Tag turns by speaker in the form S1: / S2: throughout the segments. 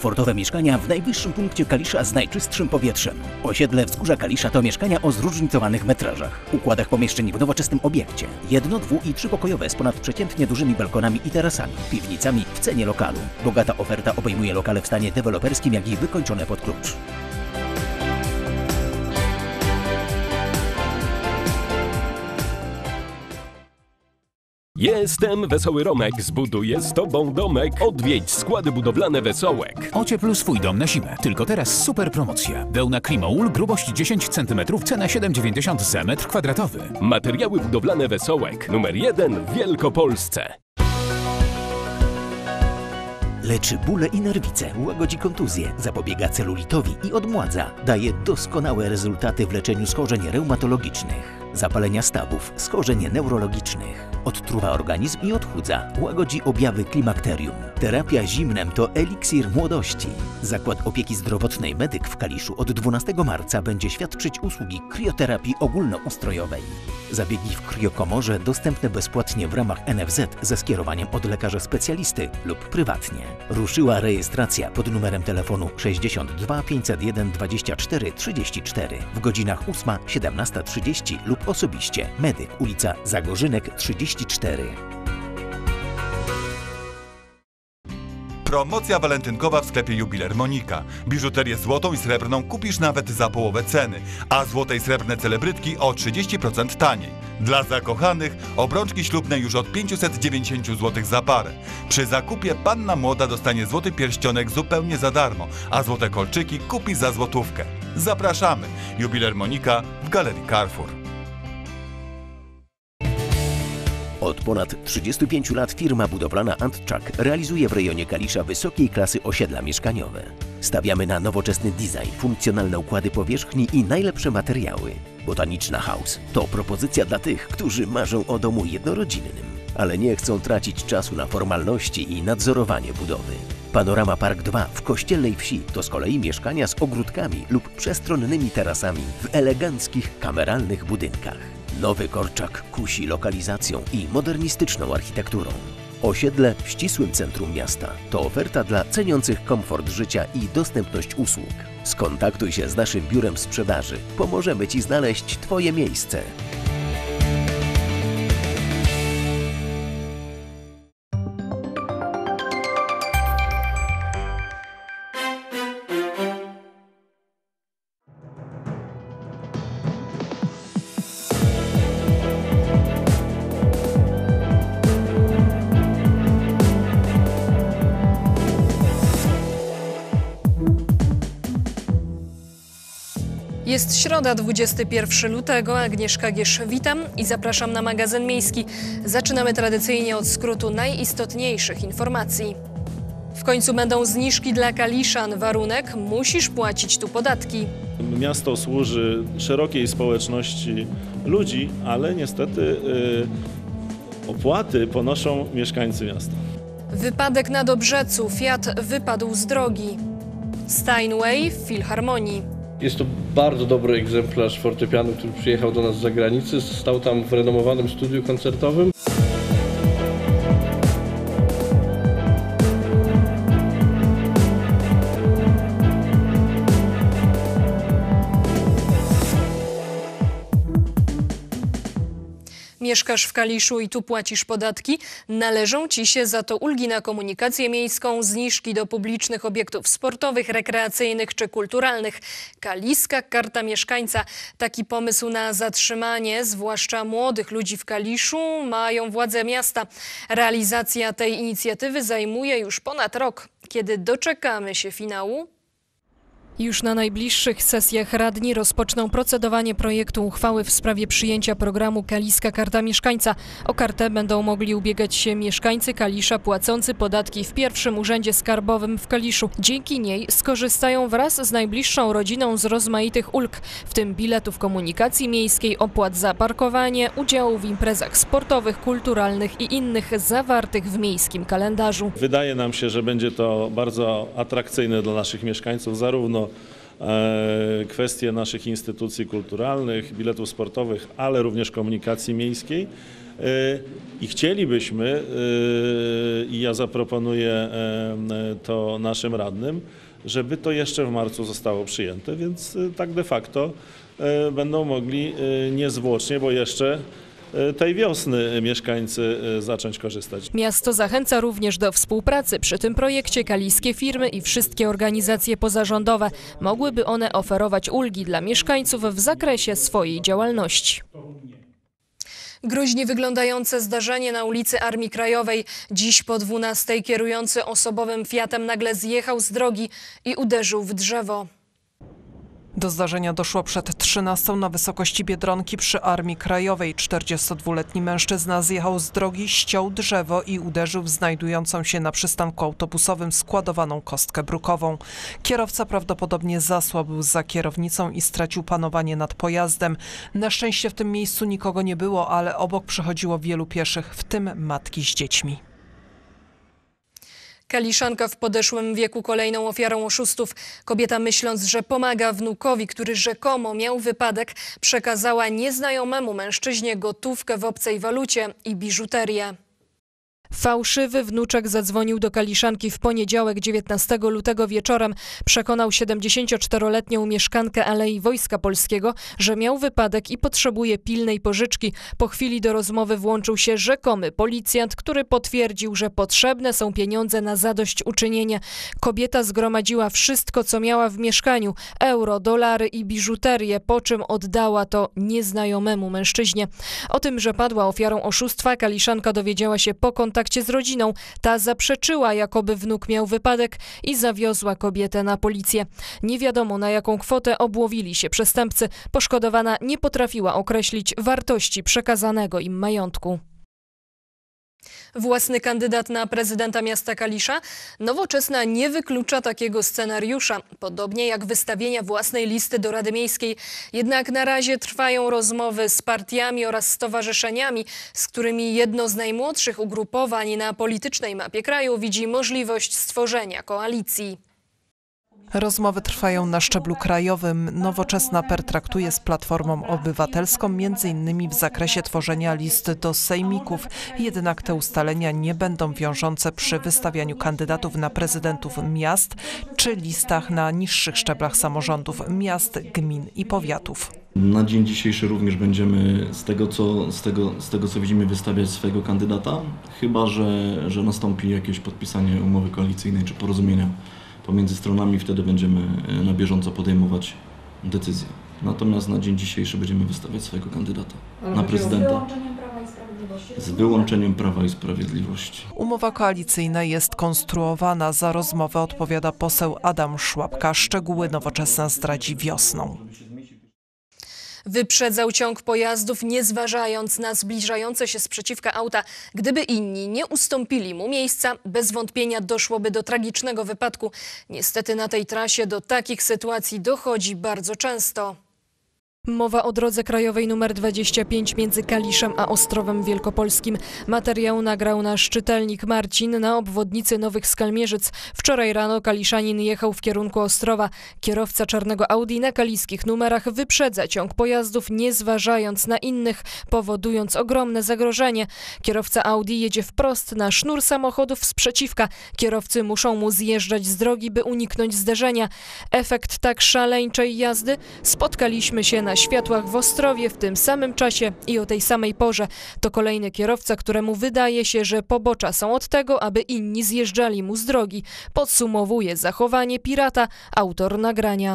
S1: Komfortowe mieszkania w najwyższym punkcie Kalisza z najczystszym powietrzem. Osiedle Wzgórza Kalisza to mieszkania o zróżnicowanych metrażach, układach pomieszczeń w nowoczesnym obiekcie. Jedno-, dwu- i trzypokojowe z ponadprzeciętnie dużymi balkonami i terasami, piwnicami w cenie lokalu. Bogata oferta obejmuje lokale w stanie deweloperskim, jak i wykończone pod klucz.
S2: Jestem Wesoły Romek, zbuduję z Tobą domek. Odwiedź składy budowlane Wesołek.
S3: Ociepl swój dom na zimę. Tylko teraz super promocja. Wełna Climowool, grubość 10 cm, cena 7,90 za metr kwadratowy.
S2: Materiały budowlane Wesołek. Numer 1 w Wielkopolsce.
S1: Leczy bóle i nerwice, łagodzi kontuzje, zapobiega celulitowi i odmładza. Daje doskonałe rezultaty w leczeniu schorzeń reumatologicznych, zapalenia stawów, schorzeń neurologicznych. Odtruwa organizm i odchudza, łagodzi objawy klimakterium. Terapia zimnem to eliksir młodości. Zakład Opieki Zdrowotnej Medyk w Kaliszu od 12 marca będzie świadczyć usługi krioterapii ogólnoustrojowej. Zabiegi w kriokomorze dostępne bezpłatnie w ramach NFZ ze skierowaniem od lekarza specjalisty lub prywatnie. Ruszyła rejestracja pod numerem telefonu 62 501 24 34 w godzinach 8-17:30 lub osobiście. Medyk, ulica Zagorzynek 34.
S4: Promocja walentynkowa w sklepie Jubiler Monika. Biżuterię złotą i srebrną kupisz nawet za połowę ceny, a złote i srebrne celebrytki o 30% taniej. Dla zakochanych obrączki ślubne już od 590 zł za parę. Przy zakupie panna młoda dostanie złoty pierścionek zupełnie za darmo, a złote kolczyki kupi za złotówkę. Zapraszamy! Jubiler Monika w Galerii Carrefour.
S1: Od ponad 35 lat firma budowlana Antczak realizuje w rejonie Kalisza wysokiej klasy osiedla mieszkaniowe. Stawiamy na nowoczesny design, funkcjonalne układy powierzchni i najlepsze materiały. Botaniczna House to propozycja dla tych, którzy marzą o domu jednorodzinnym, ale nie chcą tracić czasu na formalności i nadzorowanie budowy. Panorama Park 2 w Kościelnej Wsi to z kolei mieszkania z ogródkami lub przestronnymi tarasami w eleganckich, kameralnych budynkach. Nowy Korczak kusi lokalizacją i modernistyczną architekturą. Osiedle w ścisłym centrum miasta to oferta dla ceniących komfort życia i dostępność usług. Skontaktuj się z naszym biurem sprzedaży. Pomożemy Ci znaleźć Twoje miejsce.
S5: Jest środa, 21 lutego. Agnieszka Giesz, witam i zapraszam na magazyn miejski. Zaczynamy tradycyjnie od skrótu najistotniejszych informacji. W końcu będą zniżki dla Kaliszan. Warunek: musisz płacić tu podatki.
S6: Miasto służy szerokiej społeczności ludzi, ale niestety opłaty ponoszą mieszkańcy miasta.
S5: Wypadek na Dobrzecu. Fiat wypadł z drogi. Steinway w Filharmonii.
S7: Jest to bardzo dobry egzemplarz fortepianu, który przyjechał do nas z zagranicy. Stał tam w renomowanym studiu koncertowym.
S5: Mieszkasz w Kaliszu i tu płacisz podatki? Należą Ci się za to ulgi na komunikację miejską, zniżki do publicznych obiektów sportowych, rekreacyjnych czy kulturalnych. Kaliska Karta Mieszkańca. Taki pomysł na zatrzymanie, zwłaszcza młodych ludzi w Kaliszu, mają władze miasta. Realizacja tej inicjatywy zajmuje już ponad rok. Kiedy doczekamy się finału? Już na najbliższych sesjach radni rozpoczną procedowanie projektu uchwały w sprawie przyjęcia programu Kaliska Karta Mieszkańca. O kartę będą mogli ubiegać się mieszkańcy Kalisza płacący podatki w pierwszym urzędzie skarbowym w Kaliszu. Dzięki niej skorzystają wraz z najbliższą rodziną z rozmaitych ulg, w tym biletów komunikacji miejskiej, opłat za parkowanie, udziału w imprezach sportowych, kulturalnych i innych zawartych w miejskim kalendarzu.
S6: Wydaje nam się, że będzie to bardzo atrakcyjne dla naszych mieszkańców, zarówno kwestie naszych instytucji kulturalnych, biletów sportowych, ale również komunikacji miejskiej. I chcielibyśmy, i ja zaproponuję to naszym radnym, żeby to jeszcze w marcu zostało przyjęte, więc tak de facto będą mogli niezwłocznie, bo jeszcze tej wiosny mieszkańcy zacząć korzystać.
S5: Miasto zachęca również do współpracy przy tym projekcie. Kaliskie firmy i wszystkie organizacje pozarządowe. Mogłyby one oferować ulgi dla mieszkańców w zakresie swojej działalności. Groźnie wyglądające zdarzenie na ulicy Armii Krajowej. Dziś po 12 kierujący osobowym Fiatem nagle zjechał z drogi i uderzył w drzewo.
S8: Do zdarzenia doszło przed 13 na wysokości Biedronki przy Armii Krajowej. 42-letni mężczyzna zjechał z drogi, ściął drzewo i uderzył w znajdującą się na przystanku autobusowym składowaną kostkę brukową. Kierowca prawdopodobnie zasłabł za kierownicą i stracił panowanie nad pojazdem. Na szczęście w tym miejscu nikogo nie było, ale obok przechodziło wielu pieszych, w tym matki z dziećmi.
S5: Kaliszanka w podeszłym wieku kolejną ofiarą oszustów. Kobieta, myśląc, że pomaga wnukowi, który rzekomo miał wypadek, przekazała nieznajomemu mężczyźnie gotówkę w obcej walucie i biżuterię. Fałszywy wnuczek zadzwonił do Kaliszanki w poniedziałek 19 lutego wieczorem. Przekonał 74-letnią mieszkankę Alei Wojska Polskiego, że miał wypadek i potrzebuje pilnej pożyczki. Po chwili do rozmowy włączył się rzekomy policjant, który potwierdził, że potrzebne są pieniądze na zadośćuczynienie. Kobieta zgromadziła wszystko, co miała w mieszkaniu: euro, dolary i biżuterię, po czym oddała to nieznajomemu mężczyźnie. O tym, że padła ofiarą oszustwa, Kaliszanka dowiedziała się po kontakcie z rodziną. Ta zaprzeczyła, jakoby wnuk miał wypadek i zawiozła kobietę na policję. Nie wiadomo, na jaką kwotę obłowili się przestępcy. Poszkodowana nie potrafiła określić wartości przekazanego im majątku. Własny kandydat na prezydenta miasta Kalisza? Nowoczesna nie wyklucza takiego scenariusza, podobnie jak wystawienia własnej listy do Rady Miejskiej. Jednak na razie trwają rozmowy z partiami oraz stowarzyszeniami, z którymi jedno z najmłodszych ugrupowań na politycznej mapie kraju widzi możliwość stworzenia koalicji.
S8: Rozmowy trwają na szczeblu krajowym. Nowoczesna pertraktuje z Platformą Obywatelską m.in. w zakresie tworzenia list do sejmików. Jednak te ustalenia nie będą wiążące przy wystawianiu kandydatów na prezydentów miast czy listach na niższych szczeblach samorządów miast, gmin i powiatów.
S9: Na dzień dzisiejszy również będziemy z tego co widzimy wystawiać swojego kandydata, chyba że nastąpi jakieś podpisanie umowy koalicyjnej czy porozumienia pomiędzy stronami, wtedy będziemy na bieżąco podejmować decyzje. Natomiast na dzień dzisiejszy będziemy wystawiać swojego kandydata na prezydenta. Z wyłączeniem Prawa i Sprawiedliwości.
S8: Umowa koalicyjna jest konstruowana. Za rozmowę odpowiada poseł Adam Szłapka. Szczegóły Nowoczesna zdradzi wiosną.
S5: Wyprzedzał ciąg pojazdów, nie zważając na zbliżające się sprzeciwka auta. Gdyby inni nie ustąpili mu miejsca, bez wątpienia doszłoby do tragicznego wypadku. Niestety na tej trasie do takich sytuacji dochodzi bardzo często. Mowa o drodze krajowej nr 25 między Kaliszem a Ostrowem Wielkopolskim. Materiał nagrał nasz czytelnik Marcin na obwodnicy Nowych Skalmierzyc. Wczoraj rano kaliszanin jechał w kierunku Ostrowa. Kierowca czarnego Audi na kaliskich numerach wyprzedza ciąg pojazdów, nie zważając na innych, powodując ogromne zagrożenie. Kierowca Audi jedzie wprost na sznur samochodów sprzeciwka. Kierowcy muszą mu zjeżdżać z drogi, by uniknąć zderzenia. Efekt tak szaleńczej jazdy? Spotkaliśmy się na światłach w Ostrowie w tym samym czasie i o tej samej porze. To kolejny kierowca, któremu wydaje się, że pobocza są od tego, aby inni zjeżdżali mu z drogi. Podsumowuje zachowanie pirata autor nagrania.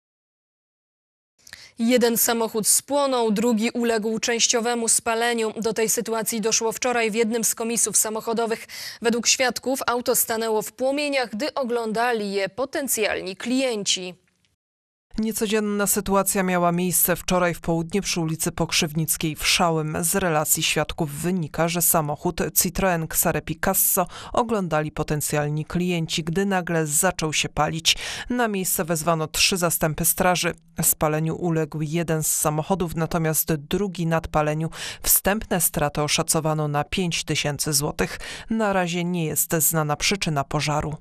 S5: Jeden samochód spłonął, drugi uległ częściowemu spaleniu. Do tej sytuacji doszło wczoraj w jednym z komisów samochodowych. Według świadków auto stanęło w płomieniach, gdy oglądali je potencjalni klienci.
S8: Niecodzienna sytuacja miała miejsce wczoraj w południe przy ulicy Pokrzywnickiej w Szałym. Z relacji świadków wynika, że samochód Citroën Xare Picasso oglądali potencjalni klienci, gdy nagle zaczął się palić. Na miejsce wezwano 3 zastępy straży. Spaleniu uległ jeden z samochodów, natomiast drugi nadpaleniu. Wstępne straty oszacowano na 5000 zł. Na razie nie jest znana przyczyna pożaru.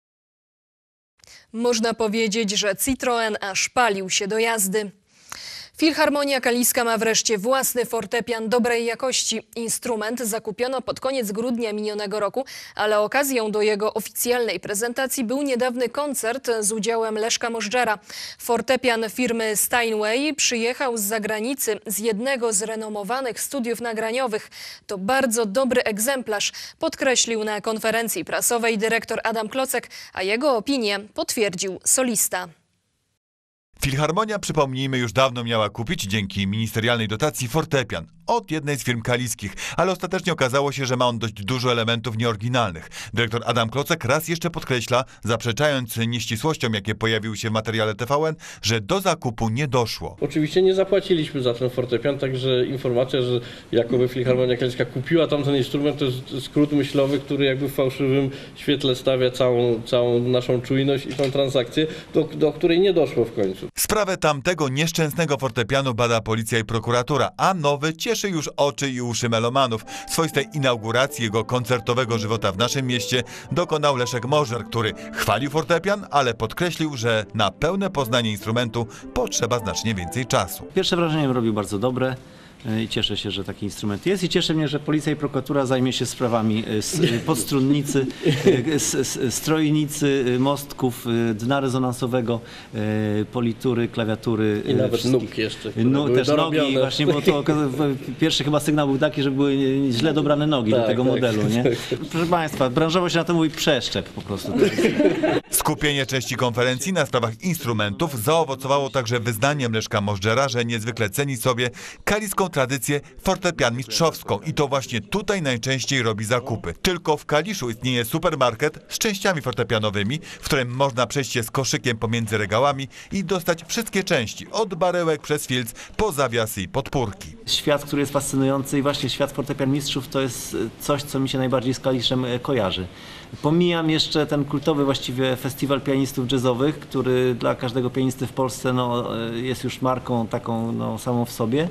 S8: Można powiedzieć, że Citroën aż palił się do jazdy.
S5: Filharmonia Kaliska ma wreszcie własny fortepian dobrej jakości. Instrument zakupiono pod koniec grudnia minionego roku, ale okazją do jego oficjalnej prezentacji był niedawny koncert z udziałem Leszka Możdżera. Fortepian firmy Steinway przyjechał z zagranicy, z jednego z renomowanych studiów nagraniowych. To bardzo dobry egzemplarz, podkreślił na konferencji prasowej dyrektor Adam Klocek, a jego opinię potwierdził solista.
S4: Filharmonia, przypomnijmy, już dawno miała kupić dzięki ministerialnej dotacji fortepian od jednej z firm kaliskich, ale ostatecznie okazało się, że ma on dość dużo elementów nieoryginalnych. Dyrektor Adam Klocek raz jeszcze podkreśla, zaprzeczając nieścisłościom, jakie pojawiły się w materiale TVN, że do zakupu nie doszło.
S7: Oczywiście nie zapłaciliśmy za ten fortepian, także informacja, że jakoby Filharmonia Kaliska kupiła tamten instrument, to jest skrót myślowy, który jakby w fałszywym świetle stawia całą naszą czujność i tą transakcję, do której nie doszło w końcu.
S4: Sprawę tamtego nieszczęsnego fortepianu bada policja i prokuratura, a nowy cieszy już oczy i uszy melomanów. Swoistej inauguracji jego koncertowego żywota w naszym mieście dokonał Leszek Możdżer, który chwalił fortepian, ale podkreślił, że na pełne poznanie instrumentu potrzeba znacznie więcej czasu.
S10: Pierwsze wrażenie robił bardzo dobre. I cieszę się, że taki instrument jest i cieszy mnie, że policja i prokuratura zajmie się sprawami podstrunnicy, strojnicy, mostków, dna rezonansowego, politury, klawiatury.
S7: I nawet nóg jeszcze.
S10: No, też nogi, właśnie, bo to pierwszy chyba sygnał był taki, że były źle dobrane nogi do tego modelu. Nie? Proszę Państwa, branżowo się na to mówi przeszczep po prostu.
S4: Skupienie części konferencji na sprawach instrumentów zaowocowało także wyznaniem Leszka Możdżera, że niezwykle ceni sobie kaliską tradycję fortepian mistrzowską i to właśnie tutaj najczęściej robi zakupy. Tylko w Kaliszu istnieje supermarket z częściami fortepianowymi, w którym można przejść się z koszykiem pomiędzy regałami i dostać wszystkie części, od baryłek przez filc po zawiasy i podpórki.
S10: Świat, który jest fascynujący i właśnie świat fortepian mistrzów to jest coś, co mi się najbardziej z Kaliszem kojarzy. Pomijam jeszcze ten kultowy właściwie festiwal pianistów jazzowych, który dla każdego pianisty w Polsce jest już marką taką samą w sobie.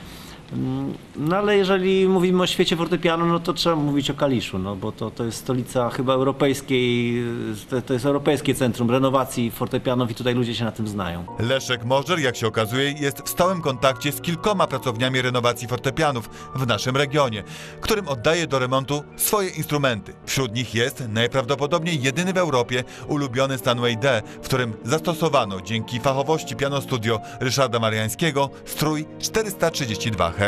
S10: No ale jeżeli mówimy o świecie fortepianu, no to trzeba mówić o Kaliszu, no bo to jest stolica chyba europejskiej, to jest europejskie centrum renowacji fortepianów i tutaj ludzie się na tym znają.
S4: Leszek Możdżer, jak się okazuje, jest w stałym kontakcie z kilkoma pracowniami renowacji fortepianów w naszym regionie, którym oddaje do remontu swoje instrumenty. Wśród nich jest najprawdopodobniej jedyny w Europie ulubiony Steinway D, w którym zastosowano dzięki fachowości Piano Studio Ryszarda Mariańskiego strój 432 Hz.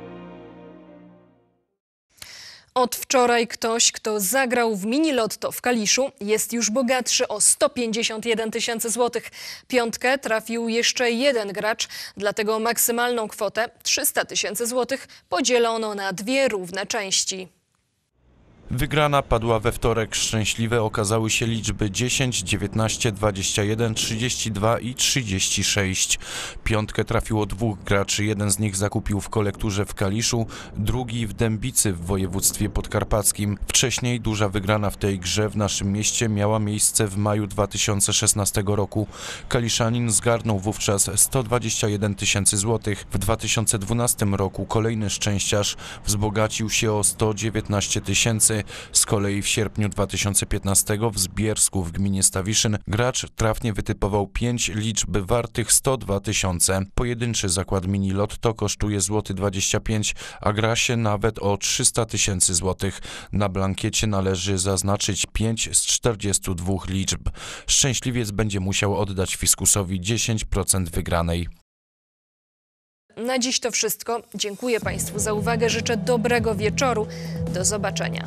S5: Od wczoraj ktoś, kto zagrał w mini lotto w Kaliszu, jest już bogatszy o 151 000 złotych. Piątkę trafił jeszcze jeden gracz, dlatego maksymalną kwotę 300 000 złotych podzielono na dwie równe części.
S11: Wygrana padła we wtorek. Szczęśliwe okazały się liczby 10, 19, 21, 32 i 36. Piątkę trafiło dwóch graczy. Jeden z nich zakupił w kolekturze w Kaliszu, drugi w Dębicy w województwie podkarpackim. Wcześniej duża wygrana w tej grze w naszym mieście miała miejsce w maju 2016 roku. Kaliszanin zgarnął wówczas 121 000 złotych. W 2012 roku kolejny szczęściarz wzbogacił się o 119 000. Z kolei w sierpniu 2015 w Zbiersku w gminie Stawiszyn gracz trafnie wytypował 5 liczb wartych 102 000. Pojedynczy zakład mini lotto kosztuje złoty 25, a gra się nawet o 300 000 złotych. Na blankiecie należy zaznaczyć 5 z 42 liczb. Szczęśliwiec będzie musiał oddać fiskusowi 10% wygranej.
S5: Na dziś to wszystko. Dziękuję Państwu za uwagę. Życzę dobrego wieczoru. Do zobaczenia.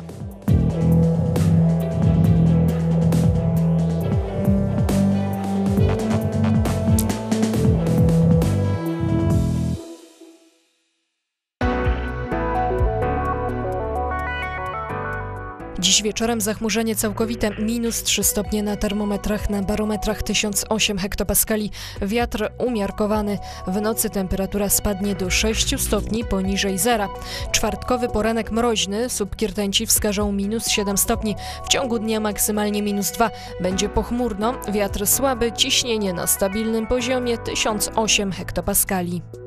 S5: Dziś wieczorem zachmurzenie całkowite, -3 stopnie na termometrach, na barometrach 1008 hektopaskali. Wiatr umiarkowany. W nocy temperatura spadnie do 6 stopni poniżej zera. Czwartkowy poranek mroźny, subkirtenci wskażą -7 stopni. W ciągu dnia maksymalnie -2. Będzie pochmurno, wiatr słaby, ciśnienie na stabilnym poziomie 1008 hektopaskali.